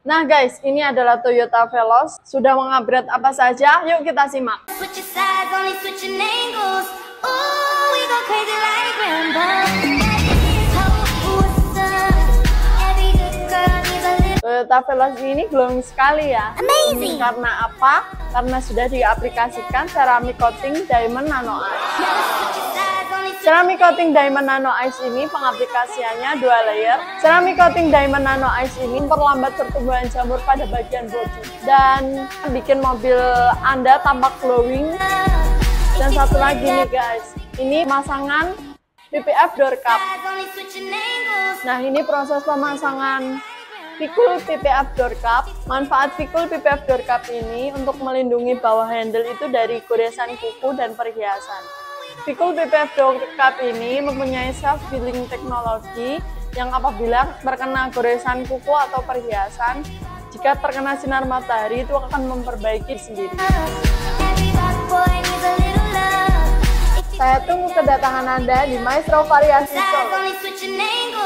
Nah guys, ini adalah Toyota Veloz. Sudah mengupgrade apa saja? Yuk kita simak. Toyota Veloz ini glowing sekali ya. Amazing. Karena apa? Karena sudah diaplikasikan ceramic coating diamond nano ice. Ceramic coating diamond nano ice ini pengaplikasiannya 2 layer. Ceramic coating diamond nano ice ini memperlambat pertumbuhan jamur pada bagian bodi dan bikin mobil Anda tampak glowing. Dan satu lagi nih guys, ini pemasangan PPF door cap. Nah, ini proses pemasangan Vicul PPF door cap. Manfaat Vicul PPF door cap ini untuk melindungi bawah handle itu dari goresan kuku dan perhiasan. Vicul PPF door cap ini mempunyai self-healing teknologi yang apabila terkena goresan kuku atau perhiasan, jika terkena sinar matahari itu akan memperbaiki sendiri. Saya tunggu kedatangan Anda di Maestro Variasi Solo.